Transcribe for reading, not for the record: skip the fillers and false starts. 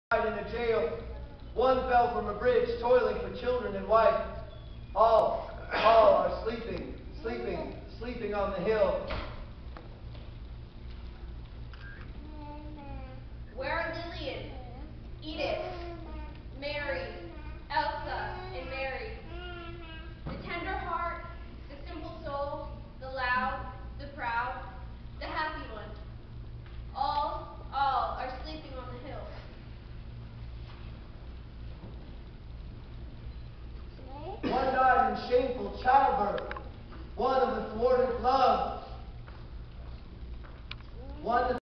died in a jail. One fell from a bridge, toiling for children and wife. All are sleeping, sleeping, sleeping on the hill. Where are Lillian, Edith, Mary, Elsa, and Mary? The tender heart, the simple soul, the loud, the proud, the happy one. All are sleeping on the hill. One died in shameful childbirth. One of the thwarted love. One